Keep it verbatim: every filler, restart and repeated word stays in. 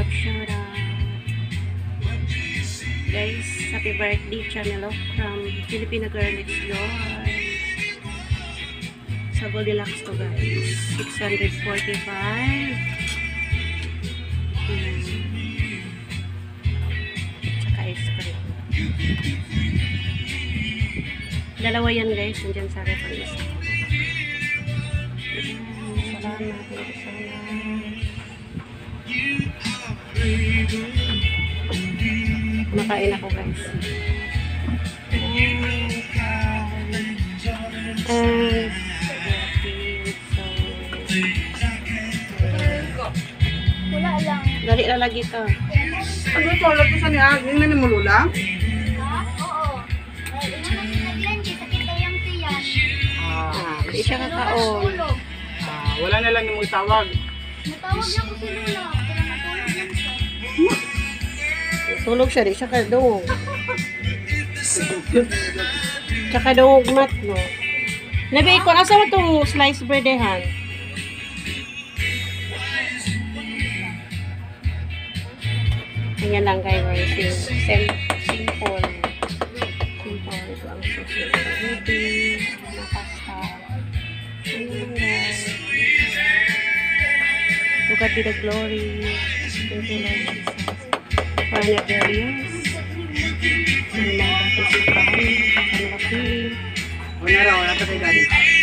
out, shout out. Guys, happy birthday, Chanelo from Filipino Girl Next Door. Sa Goldilocks to guys. six forty-five. Hmm. Tsaka ice cream. Dalawa yan guys, nandiyan sa reference. Salamat, salamat. Makain ako guys. And Wala lang. dali na lagi ka. Ano ito? Alam ko sa ni Aging na nimulula? Ha? Oo. Ay, inanong si Naglenji, sakit daw yung tiyan. Ah, di siya kakaon. Tulog. Ah, wala na lang yung mga tawag. Natawag niya ko si Lula. Kaya natulog lang siya. Tulog siya, di siya kadungog. Tsaka dungog mat, no? Nabi, kung asa mo itong sliced breadehan? Ganyan lang kayo, guys. Sim simple. Simple. Ito ang sauce ng spaghetti. Mga pasta. Ganyan lang, guys. Look at the glory. Thank you, Lord Jesus. For the glorious. And my baptism. Ang laki. Wala raw, wala pa tayo galing.